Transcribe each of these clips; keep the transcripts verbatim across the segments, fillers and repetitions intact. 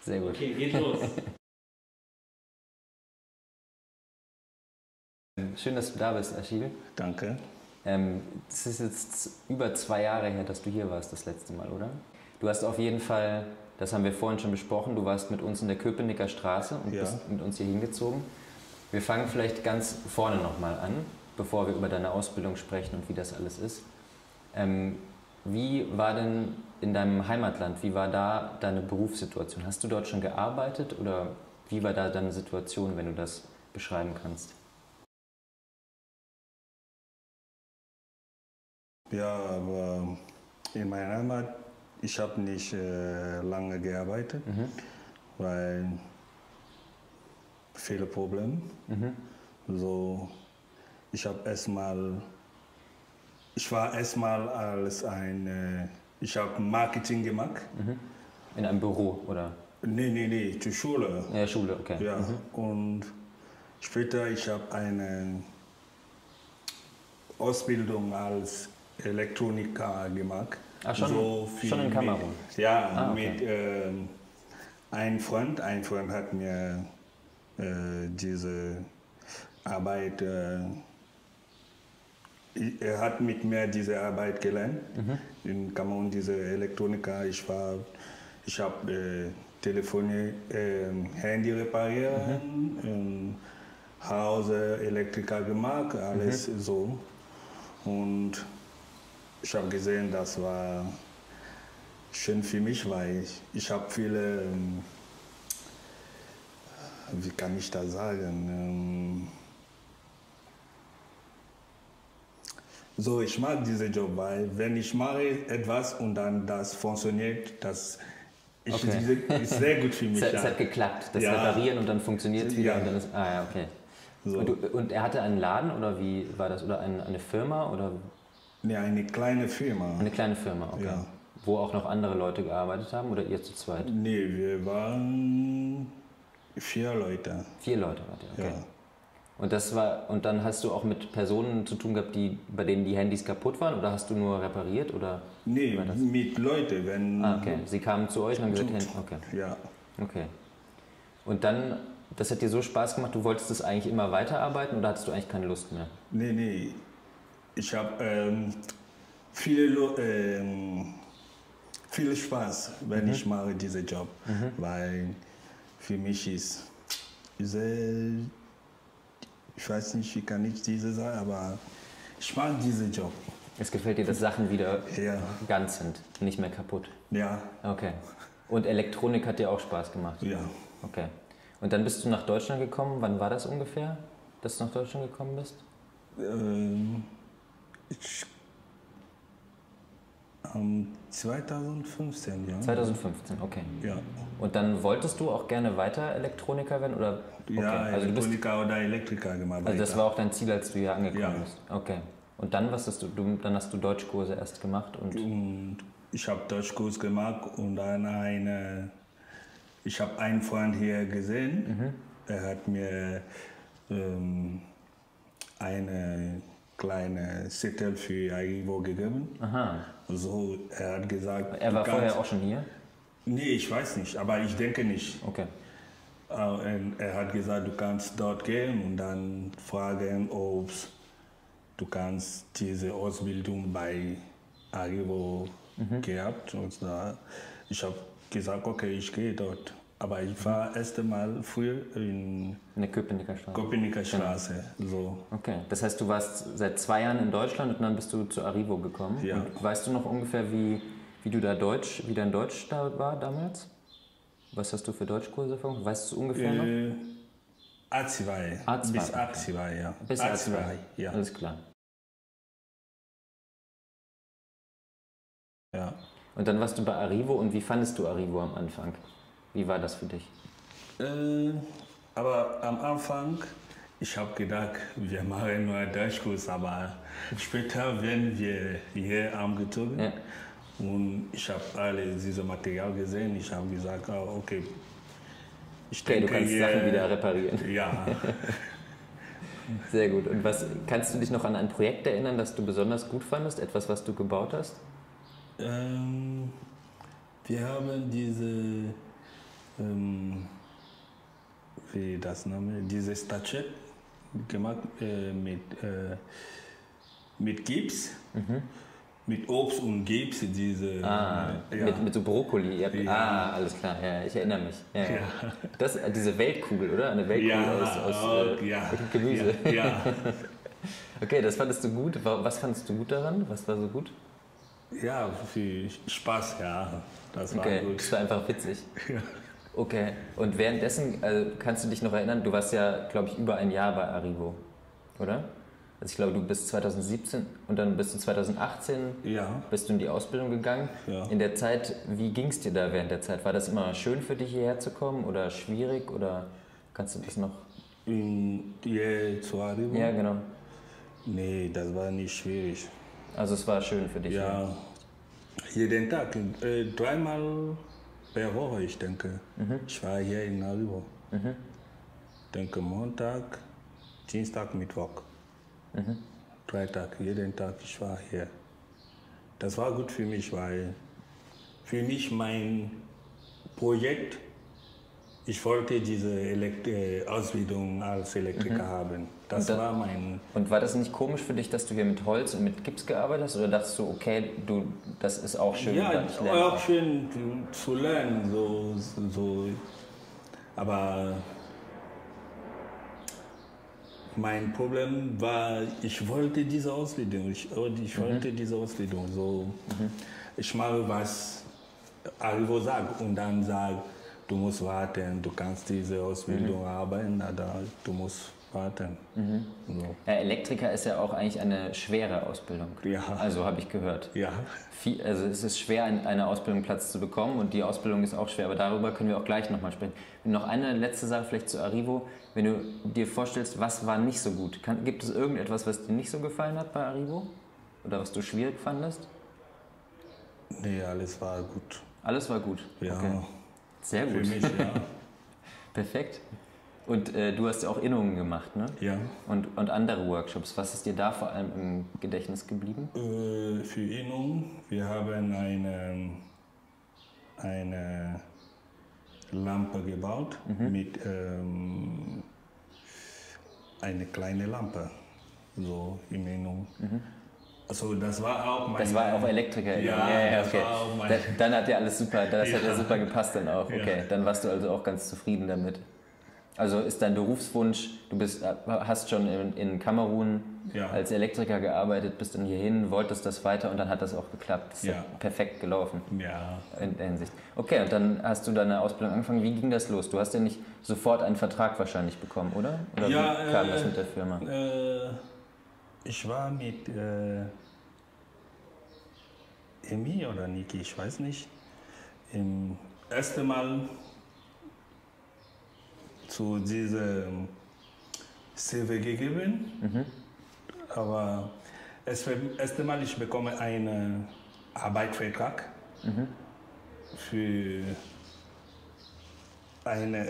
Sehr gut. Okay, geht los. Schön, dass du da bist, Achille. Danke. Ähm, es ist jetzt über zwei Jahre her, dass du hier warst das letzte Mal, oder? Du hast auf jeden Fall, das haben wir vorhin schon besprochen, du warst mit uns in der Köpenicker Straße und Ja. bist mit uns hier hingezogen. Wir fangen vielleicht ganz vorne nochmal an, bevor wir über deine Ausbildung sprechen und wie das alles ist. Ähm, wie war denn in deinem Heimatland, wie war da deine Berufssituation? Hast du dort schon gearbeitet oder wie war da deine Situation, wenn du das beschreiben kannst? Ja, aber in meiner Heimat, ich habe nicht äh, lange gearbeitet, Mhm. weil viele Probleme. Mhm. So, ich habe erstmal, ich war erstmal als ein, äh, ich habe Marketing gemacht. Mhm. In einem Büro, oder? Nee, nee, nee, zur Schule. Ja, Schule, okay. Ja, Mhm. und später ich habe eine Ausbildung als Elektroniker gemacht. Ah, schon- so viel schon in Kamerun? Mit, ja, Ah, okay. mit ähm, einem Freund. Ein Freund hat mir äh, diese Arbeit, äh, er hat mit mir diese Arbeit gelernt. Mhm. In Kamerun, diese Elektroniker. Ich war, ich habe äh, Telefone, äh, Handy reparieren, Mhm. ähm, Hause Elektriker gemacht, alles Mhm. so. Und ich habe gesehen, das war schön für mich, weil ich, ich habe viele, ähm, wie kann ich das sagen, ähm, so, ich mag diesen Job, weil wenn ich mache etwas und dann das funktioniert, das ich, Okay. diese, ist sehr gut für mich. Es hat, ja. es hat geklappt, das Ja. Reparieren und dann funktioniert es wieder Ja. und dann ist, ah ja, okay. So. Und, du, und er hatte einen Laden oder wie war das? Oder ein, eine Firma oder Nee, eine kleine Firma. eine kleine Firma, okay. Ja. Wo auch noch andere Leute gearbeitet haben oder ihr zu zweit? Nee, wir waren vier Leute. Vier Leute wart ihr, okay. Ja. Und das war, und dann hast du auch mit Personen zu tun gehabt, die, bei denen die Handys kaputt waren oder hast du nur repariert oder? Nee, wie war das? mit Leuten, wenn... Ah, okay. Sie kamen zu euch und haben gesagt, Handy, okay. Ja. Okay. Und dann, das hat dir so Spaß gemacht, du wolltest das eigentlich immer weiterarbeiten oder hattest du eigentlich keine Lust mehr? Nee, nee. Ich habe ähm, viele, Lo- ähm, viel Spaß, wenn Mhm. ich mache diesen Job. Mhm. Weil für mich ist sehr, ich weiß nicht, wie kann ich diese sagen, aber ich mag diesen Job. Es gefällt dir, dass Sachen wieder Ja. ganz sind, nicht mehr kaputt. Ja, Okay. Und Elektronik hat dir auch Spaß gemacht? ja. Okay. Und dann bist du nach Deutschland gekommen. Wann war das ungefähr, dass du nach Deutschland gekommen bist? Ähm, ich, ähm, zweitausendfünfzehn, ja. zweitausendfünfzehn, okay. Ja, Und dann wolltest du auch gerne weiter Elektroniker werden? Oder? Okay. ja Also, du bist, Elektroniker oder Elektriker gemacht. also das weiter. war auch dein Ziel, als du hier angekommen Ja. bist? Okay. Und dann, was hast du, du, dann hast du Deutschkurse erst gemacht und... Und ich habe Deutschkurs gemacht und dann eine, ich habe einen Freund hier gesehen. Mhm. Er hat mir ähm, eine kleine Zettel für Arrivo gegeben. Aha. Also er hat gesagt, Er du war vorher kannst- auch schon hier? Nee, ich weiß nicht, aber ich denke nicht. Okay. Äh, und er hat gesagt, du kannst dort gehen und dann fragen, ob du kannst diese Ausbildung bei Arrivo Mhm. gehabt. Und da, ich habe gesagt, okay, ich gehe dort. Aber ich war erst einmal früher in In der Köpenicker Straße. Köpenicker Straße. So. Okay. Das heißt, du warst seit zwei Jahren in Deutschland und dann bist du zu Arrivo gekommen. Ja. Und weißt du noch ungefähr, wie, wie du da Deutsch, wie dein Deutsch da war damals? Was hast du für Deutschkurse erfahren? Weißt du ungefähr noch? Äh, A zwei. A zwei, Bis okay. A zwei, ja. Bis A A zwei. zwei, ja. Alles klar. ja. Und dann warst du bei Arrivo und wie fandest du Arrivo am Anfang? Wie war das für dich? Äh, aber am Anfang, ich habe gedacht, wir machen nur Deutschkurs, aber später werden wir hier angezogen. Ja. Und ich habe alle diese Material gesehen. Ich habe gesagt, oh, okay, ich Okay, denke du kannst hier, Sachen wieder reparieren. Ja, Sehr gut. Und was kannst du dich noch an ein Projekt erinnern, das du besonders gut fandest? Etwas, was du gebaut hast? ähm, wir haben diese ähm, wie das Name, diese Statue gemacht äh, mit, äh, mit Gips, mhm. mit Obst und Gips. Diese, ah, äh, ja. mit, mit so Brokkoli. Ihr habt, ja. Ah, alles klar, ja, ich erinnere mich. Ja, ja. Das, diese Weltkugel, oder? Eine Weltkugel ja, aus, aus oh, äh, ja. Gemüse. Ja, ja. Okay, das fandest du gut. Was fandest du gut daran? Was war so gut? Ja, viel Spaß, ja. Das war okay, gut. Das war einfach witzig. Ja. Okay, und währenddessen, also kannst du dich noch erinnern, du warst ja, glaube ich, über ein Jahr bei Arrivo, oder? Also ich glaube, du bist zwanzig siebzehn und dann bist du zwanzig achtzehn ja. bist du in die Ausbildung gegangen. Ja. In der Zeit, wie ging es dir da während der Zeit? War das immer schön für dich, hierher zu kommen oder schwierig oder kannst du das noch? In, hier zu Arrivo? Ja, genau. Nee, das war nicht schwierig. Also es war schön für dich? Ja, ja. Jeden Tag, äh, dreimal per Woche, ich denke. Mhm. Ich war hier in Arrivo. Mhm. Ich denke Montag, Dienstag, Mittwoch. Mhm. Drei Tage, jeden Tag, ich war hier. Das war gut für mich, weil für mich mein Projekt, ich wollte diese Elekt äh, Ausbildung als Elektriker mhm. haben. Das da, war mein... Und war das nicht komisch für dich, dass du hier mit Holz und mit Gips gearbeitet hast? Oder dachtest du, okay, du, das ist auch schön, ja, weil ich lerne? Ja, auch schön zu lernen. So, so. Aber mein Problem war, ich wollte diese Ausbildung. Ich, ich wollte mhm. diese Ausbildung. So, mhm. Ich mache, was Arrivo sagt und dann sagt, du musst warten, du kannst diese Ausbildung mhm. arbeiten, aber du musst warten. Mhm. So. Ja, Elektriker ist ja auch eigentlich eine schwere Ausbildung. Ja. Also habe ich gehört. Ja. Viel, also es ist schwer, eine Ausbildungsplatz zu bekommen und die Ausbildung ist auch schwer, aber darüber können wir auch gleich nochmal sprechen. Und noch eine letzte Sache vielleicht zu Arrivo. Wenn du dir vorstellst, was war nicht so gut? Kann, gibt es irgendetwas, was dir nicht so gefallen hat bei Arrivo? Oder was du schwierig fandest? Nee, alles war gut. Alles war gut? Ja. Okay. Sehr gut. Für mich, ja. Perfekt. Und äh, du hast ja auch Innungen gemacht, ne? Ja. Und, und andere Workshops. Was ist dir da vor allem im Gedächtnis geblieben? Äh, für Innungen, wir haben eine, eine Lampe gebaut mhm. mit ähm, einer kleinen Lampe, so in Innung. Mhm. Also das war auch mein... Das war auch Elektriker. Ja, ja, ja das okay. war auch mein... Da, dann hat ja alles super, das ja. hat ja super gepasst dann auch. Okay, ja. Dann warst du also auch ganz zufrieden damit. Also ist dein Berufswunsch, du bist, hast schon in, in Kamerun ja. als Elektriker gearbeitet, bist dann hierhin, wolltest das weiter und dann hat das auch geklappt. Das ist ja. perfekt gelaufen ja. in der Hinsicht. Okay, und dann hast du deine Ausbildung angefangen. Wie ging das los? Du hast ja nicht sofort einen Vertrag wahrscheinlich bekommen, oder? Oder ja, wie kam äh, das mit der Firma? Äh, ich war mit äh, Emi oder Niki, ich weiß nicht, im ersten Mal zu diesem C V gegeben, mhm. aber das erste Mal ich bekomme einen Arbeitsvertrag mhm. für eine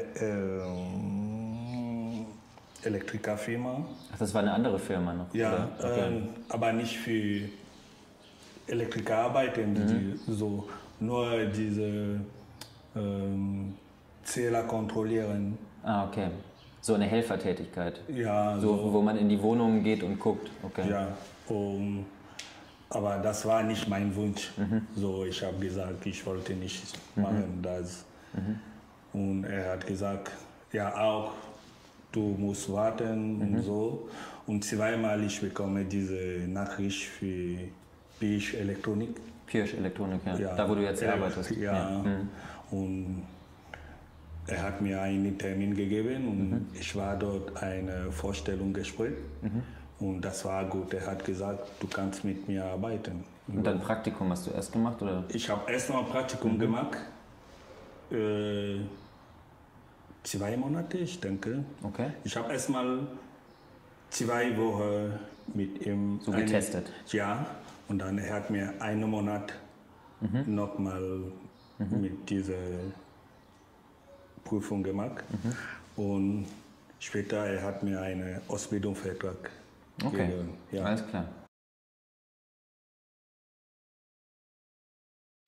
ähm, Elektrikerfirma. Ach, das war eine andere Firma noch? Ja, okay. ähm, aber nicht für Elektrikerarbeiten, mhm. die so nur diese ähm, Zähler kontrollieren. Ah, okay. So eine Helfertätigkeit. Ja. So, so, wo man in die Wohnungen geht und guckt. Okay. Ja, um, aber das war nicht mein Wunsch. Mhm. So, ich habe gesagt, ich wollte nicht machen mhm. das. Mhm. Und er hat gesagt, ja auch, du musst warten mhm. und so. Und zweimal ich bekomme diese Nachricht für Pirsch Elektronik. Pirsch Elektronik, ja. ja. Da, wo du jetzt er, arbeitest. Ja. ja. Mhm. Und er hat mir einen Termin gegeben und mhm. ich war dort ein Vorstellungsgespräch mhm. und das war gut. Er hat gesagt, du kannst mit mir arbeiten. Und dann Praktikum hast du erst gemacht, oder? Ich habe erst mal Praktikum mhm. gemacht, äh, zwei Monate, ich denke. Okay. Ich habe erst mal zwei Wochen mit ihm so getestet. Ja, und dann er hat mir einen Monat mhm. nochmal mhm. mit dieser Prüfung gemacht mhm. und später er hat mir einen Ausbildungsvertrag okay. gegeben. Ja. Alles klar.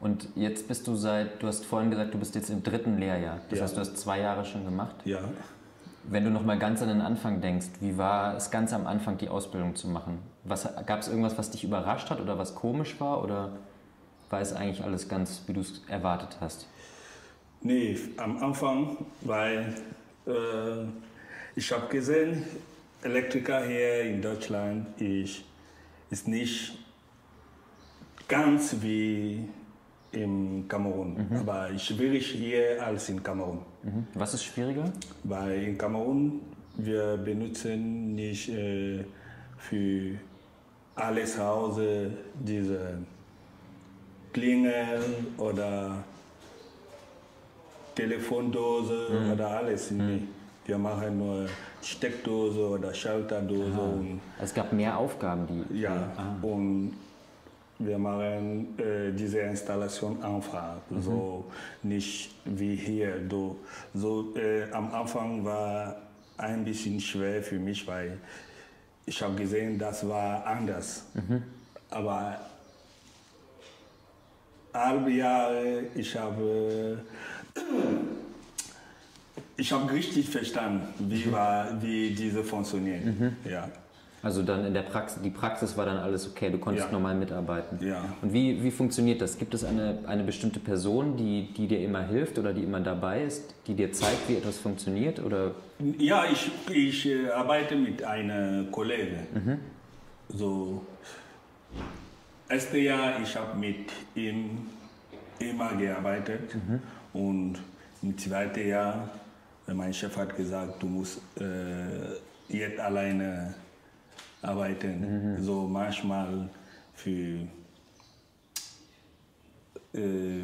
Und jetzt bist du seit, du hast vorhin gesagt, du bist jetzt im dritten Lehrjahr. Das Ja. heißt, du hast zwei Jahre schon gemacht. Ja. Wenn du noch mal ganz an den Anfang denkst, wie war es ganz am Anfang, die Ausbildung zu machen? Gab es irgendwas, was dich überrascht hat oder was komisch war? Oder war es eigentlich alles ganz, wie du es erwartet hast? Nee, am Anfang, weil äh, ich habe gesehen, Elektriker hier in Deutschland ist, ist nicht ganz wie im Kamerun, mhm. aber ist schwierig hier als in Kamerun. Mhm. Was ist schwieriger? Weil in Kamerun wir benutzen nicht äh, für alles zu Hause diese Klingel oder Telefondose mhm. oder alles. Mhm. Wir machen nur Steckdose oder Schalterdose. Und es gab mehr Aufgaben, die... Ja, ah. und wir machen äh, diese Installation einfach, mhm. so nicht wie hier. Do, so, äh, am Anfang war ein bisschen schwer für mich, weil ich habe gesehen, das war anders. Mhm. Aber halbe Jahre, ich habe ich habe richtig verstanden, wie, war, wie diese funktioniert. Mhm. Ja. Also dann in der Praxis, die Praxis war dann alles okay, du konntest ja. normal mitarbeiten. Ja. Und wie, wie funktioniert das? Gibt es eine, eine bestimmte Person, die, die dir immer hilft oder die immer dabei ist, die dir zeigt, wie etwas funktioniert? Oder? Ja, ich, ich äh, arbeite mit einer Kollegin. Mhm. So, erste Jahr, ich habe mit ihm immer gearbeitet mhm. und im zweiten Jahr, mein Chef hat gesagt, du musst äh, jetzt alleine arbeiten, mhm. so manchmal für äh,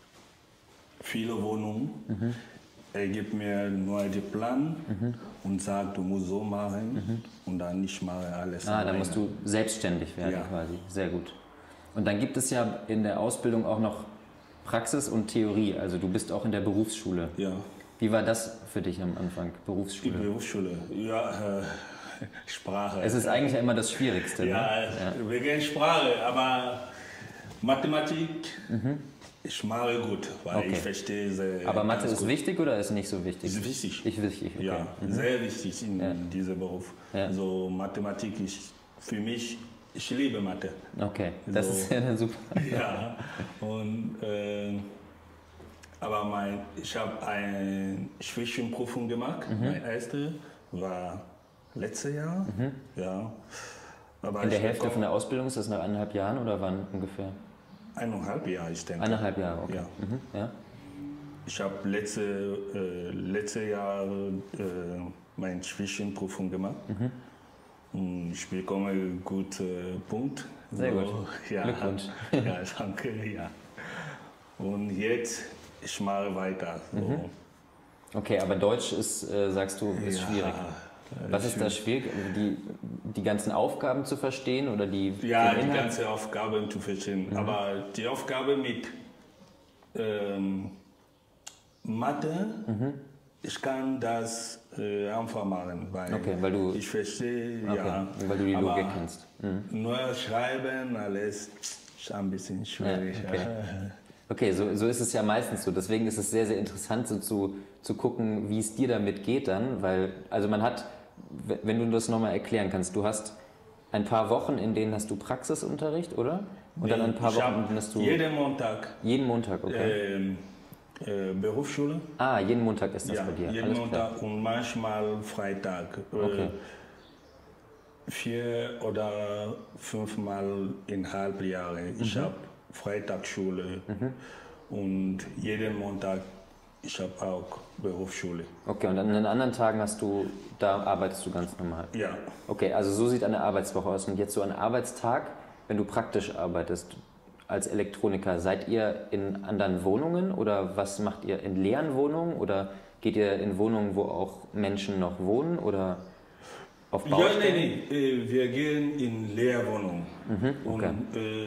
viele Wohnungen. Mhm. Er gibt mir nur den Plan mhm. und sagt, du musst so machen mhm. und dann ich mache alles Ah, alleine. dann musst du selbstständig werden ja. quasi, sehr gut. Und dann gibt es ja in der Ausbildung auch noch Praxis und Theorie, also du bist auch in der Berufsschule. Ja. Wie war das für dich am Anfang, Berufsschule? Die Berufsschule, ja, äh, Sprache. Es ist eigentlich ja immer das Schwierigste. Ja, ne? ja. wegen Sprache, aber Mathematik, mhm. ich mache gut, weil okay. ich verstehe sehr. Aber Mathe ist gut. wichtig oder ist nicht so wichtig? Ist wichtig. Ist wichtig, okay. Ja, mhm. sehr wichtig in ja. diesem Beruf. Ja. So Mathematik ist für mich, ich liebe Mathe. Okay, das so, ist ja dann super. Ja, und äh, aber mein, ich habe eine Zwischenprüfung gemacht. Mhm. Mein erste war letztes Jahr. Mhm. Ja. Aber in der Hälfte von der Ausbildung ist das nach eineinhalb Jahren oder wann ungefähr? Eineinhalb Jahre, ich denke. Eineinhalb Jahre, okay. Ja. Mhm. Ja. Ich habe letzte, äh, letzte Jahr äh, meine Zwischenprüfung gemacht. Mhm. Und ich bekomme einen guten Punkt. Sehr so, gut. Ja, Glückwunsch. Ja, danke. Ja. Und jetzt ich mache weiter. So. Mhm. Okay, aber Deutsch ist, äh, sagst du, ist ja, schwierig. Was ist da schwierig? Die, die ganzen Aufgaben zu verstehen oder die Ja, die ganzen Aufgaben zu verstehen. Mhm. Aber die Aufgabe mit ähm, Mathe, mhm. ich kann das äh, einfach machen, weil, okay, weil du, ich verstehe, okay, ja. Weil du die Logik kennst. Mhm. Nur schreiben, alles ist ein bisschen schwierig. Ja, okay. Okay, so, so ist es ja meistens so. Deswegen ist es sehr, sehr interessant, so zu, zu gucken, wie es dir damit geht dann. Weil, also man hat, wenn du das nochmal erklären kannst, du hast ein paar Wochen, in denen hast du Praxisunterricht, oder? Und nee, dann ein paar Wochen, in denen hast du... Jeden Montag. Jeden Montag, okay. Ähm, äh, Berufsschule. Ah, jeden Montag ist das ja, bei dir? jeden Alles Montag klar. Und manchmal Freitag. Okay. Äh, vier oder fünfmal in halb Jahre. Mhm. Ich habe Freitagsschule mhm. und jeden Montag ich habe auch Berufsschule. Okay, und an den anderen Tagen hast du, da arbeitest du ganz normal? Ja. Okay, also so sieht eine Arbeitswoche aus. Und jetzt so ein Arbeitstag, wenn du praktisch arbeitest als Elektroniker, seid ihr in anderen Wohnungen oder was macht ihr, in leeren Wohnungen oder geht ihr in Wohnungen, wo auch Menschen noch wohnen oder auf Baustellen? Ja, nein, nein, wir gehen in Leerwohnungen. Mhm, okay. Und, äh,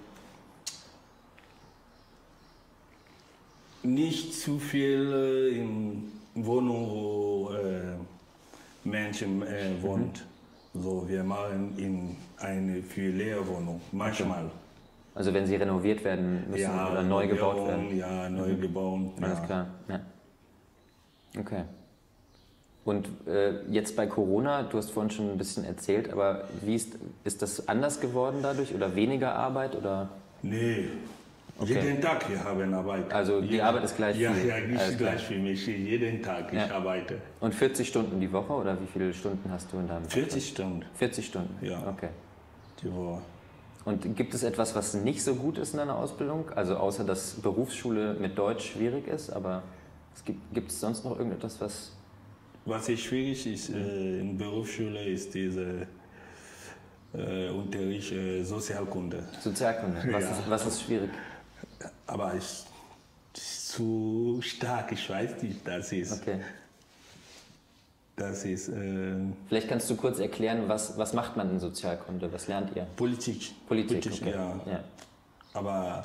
nicht zu viel in Wohnungen, wo äh, Menschen äh, wohnen. Mhm. So, wir machen in eine für Leerwohnung, manchmal. Also wenn sie renoviert werden müssen ja, oder neu gebaut werden? Ja, neu mhm. gebaut. Alles ja. klar. Ja. Okay. Und äh, jetzt bei Corona, du hast vorhin schon ein bisschen erzählt, aber wie ist, ist das anders geworden dadurch oder weniger Arbeit? Oder? Nee, okay. Jeden Tag wir haben Arbeit. Also die jeden, Arbeit ist gleich ja, viel? Ja, nicht gleich für mich, jeden Tag ja. ich arbeite. Und vierzig Stunden die Woche oder wie viele Stunden hast du in deinem vierzig Stunden. vierzig Stunden? Ja, okay. Die Woche. Und gibt es etwas, was nicht so gut ist in deiner Ausbildung? Also außer, dass Berufsschule mit Deutsch schwierig ist, aber es gibt, gibt es sonst noch irgendetwas, was... Was schwierig ist äh, in der Berufsschule, ist dieser äh, Unterricht äh, Sozialkunde. Sozialkunde, was, ja. ist, was ist schwierig? Aber es ist zu stark, ich weiß nicht, das ist... Okay. Das ist... Äh, Vielleicht kannst du kurz erklären, was, was macht man in Sozialkunde, was lernt ihr? Politik. Politik, Politik okay. ja. ja. Aber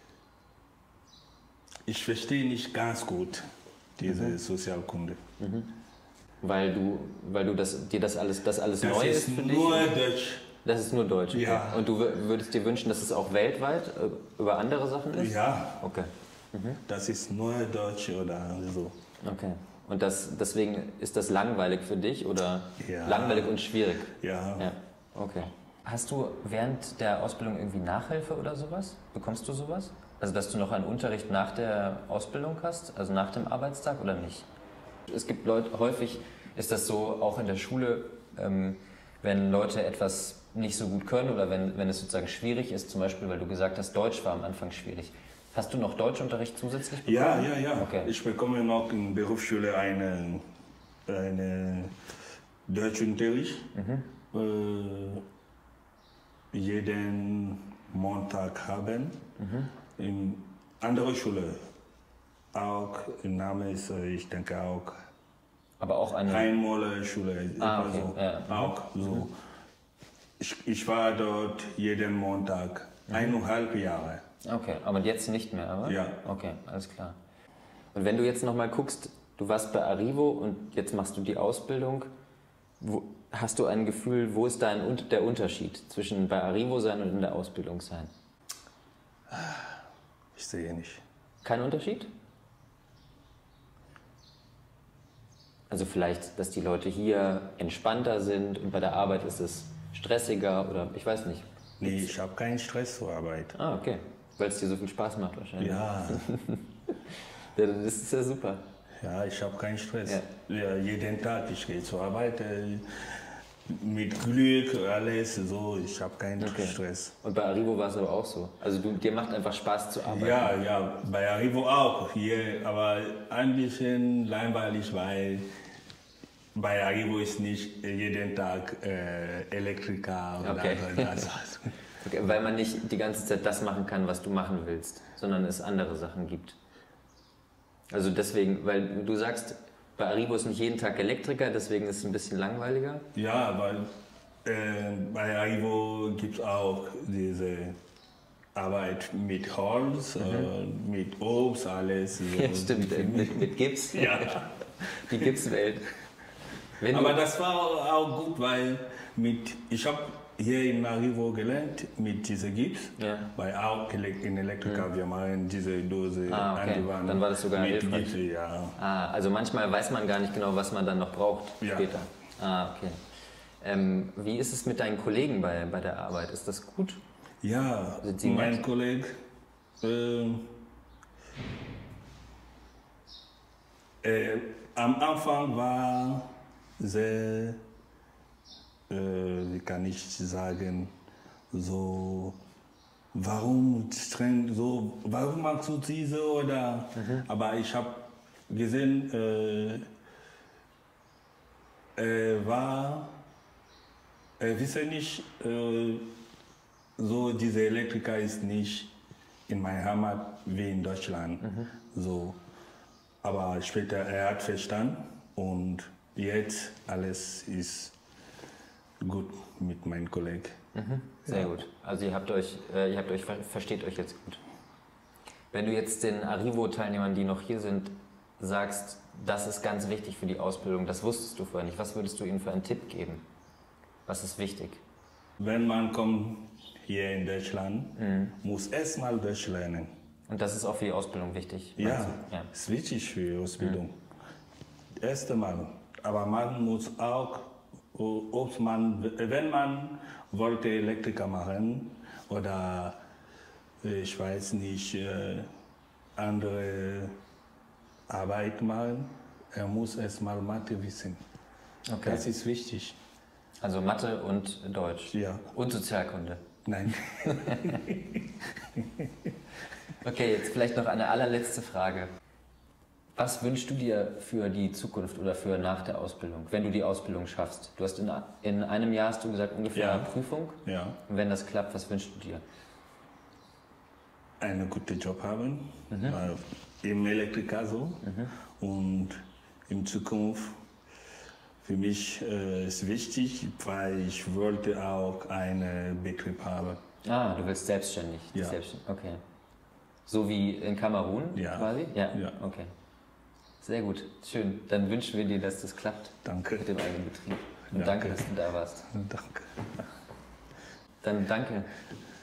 ich verstehe nicht ganz gut diese mhm. Sozialkunde. Mhm. Weil du, weil du das, dir das alles, das alles das neu ist, ist für dich? dich? Nur Deutsch. Das ist nur Deutsch. Okay. Ja. Und du würdest dir wünschen, dass es auch weltweit über andere Sachen ist? Ja. Okay. Mhm. Das ist nur Deutsch oder so. Okay. Und das, deswegen ist das langweilig für dich oder ja. langweilig und schwierig? Ja. Ja. Okay. Hast du während der Ausbildung irgendwie Nachhilfe oder sowas? Bekommst du sowas? Also dass du noch einen Unterricht nach der Ausbildung hast, also nach dem Arbeitstag oder nicht? Es gibt Leute, häufig ist das so, auch in der Schule, ähm, wenn Leute etwas nicht so gut können oder wenn, wenn es sozusagen schwierig ist, zum Beispiel, weil du gesagt hast, Deutsch war am Anfang schwierig. Hast du noch Deutschunterricht zusätzlich bekommen? Ja, ja, ja. Okay. Ich bekomme noch in der Berufsschule einen eine Deutschunterricht. Mhm. Äh, jeden Montag haben. Mhm. In anderer Schule auch, der Name ist, ich denke auch, aber auch eine Einmoller-Schule. Ah, okay. So. Ja. Auch so. Mhm. Ich, ich war dort jeden Montag, mhm. eineinhalb Jahre. Okay, aber jetzt nicht mehr, aber? Ja. Okay, alles klar. Und wenn du jetzt nochmal guckst, du warst bei Arrivo und jetzt machst du die Ausbildung, wo, hast du ein Gefühl, wo ist da ein, der Unterschied zwischen bei Arrivo sein und in der Ausbildung sein? Ich sehe nicht. Kein Unterschied? Also vielleicht, dass die Leute hier entspannter sind und bei der Arbeit ist es stressiger oder ich weiß nicht. Nee, ich habe keinen Stress zur Arbeit. Ah, okay. Weil es dir so viel Spaß macht wahrscheinlich. Ja. Ja, das ist ja super. Ja, ich habe keinen Stress. Ja. Ja, jeden Tag, ich gehe zur Arbeit äh, mit Glück, alles so, ich habe keinen okay. Stress. Und bei Arrivo war es aber auch so? Also du, dir macht einfach Spaß zu arbeiten? Ja, ja, bei Arrivo auch, hier, aber ein bisschen langweilig, weil bei Arrivo ist nicht jeden Tag äh, Elektriker oder okay. das. Okay, weil man nicht die ganze Zeit das machen kann, was du machen willst, sondern es andere Sachen gibt. Also deswegen, weil du sagst, bei Arrivo ist nicht jeden Tag Elektriker, deswegen ist es ein bisschen langweiliger? Ja, weil äh, bei Arrivo gibt es auch diese Arbeit mit Holz, mhm. äh, mit Obst, alles. So. Ja, stimmt, mit, mit Gips. Ja. Die Gipswelt. Wenn Aber das war auch gut, weil mit, ich habe hier in Arrivo gelernt mit diesem Gips, ja. Weil auch in Elektriker, mhm. wir machen diese Dose ah, okay. an die Wand. Dann war das sogar mit hilfreich. Gips, ja. Ah, also manchmal weiß man gar nicht genau, was man dann noch braucht ja. später. Ah, okay. Ähm, wie ist es mit deinen Kollegen bei, bei der Arbeit? Ist das gut? Ja, mein Kollege, äh, äh, am Anfang war sehr, äh, wie kann ich sagen, so, warum streng, so, warum magst du diese oder, mhm. aber ich habe gesehen, äh, er war, er wisse nicht, äh, so diese Elektriker ist nicht in meiner Heimat wie in Deutschland, mhm. so, aber später er hat verstanden und jetzt alles ist gut mit meinem Kollegen. Mhm, sehr ja. gut. Also ihr habt euch, äh, ihr habt euch, versteht euch jetzt gut. Wenn du jetzt den Arrivo-Teilnehmern, die noch hier sind, sagst, das ist ganz wichtig für die Ausbildung, das wusstest du vorher nicht, was würdest du ihnen für einen Tipp geben? Was ist wichtig? Wenn man kommt hier in Deutschland, mhm. muss erstmal Deutsch lernen. Und das ist auch für die Ausbildung wichtig? Ja, ja, ist wichtig für die Ausbildung. Mhm. Erst einmal. Aber man muss auch, ob man, wenn man wollte Elektriker machen oder ich weiß nicht, andere Arbeit machen, er muss erstmal Mathe wissen. Okay. Das ist wichtig. Also Mathe und Deutsch? Ja. Und Sozialkunde? Nein. Okay, jetzt vielleicht noch eine allerletzte Frage. Was wünschst du dir für die Zukunft oder für nach der Ausbildung, wenn du die Ausbildung schaffst? Du hast in, in einem Jahr, hast du gesagt, ungefähr ja. eine Prüfung. Ja. Und wenn das klappt, was wünschst du dir? Einen guten Job haben, mhm. äh, im Elektriker so. Mhm. Und in Zukunft für mich äh, ist wichtig, weil ich wollte auch einen Betrieb haben. Ah, du willst selbstständig? Ja. Selbstständig. Okay. So wie in Kamerun ja. quasi? Ja. ja. Okay. Sehr gut, schön. Dann wünschen wir dir, dass das klappt. Danke. Mit dem eigenen Betrieb. Und danke, danke dass du da warst. Danke. Dann danke.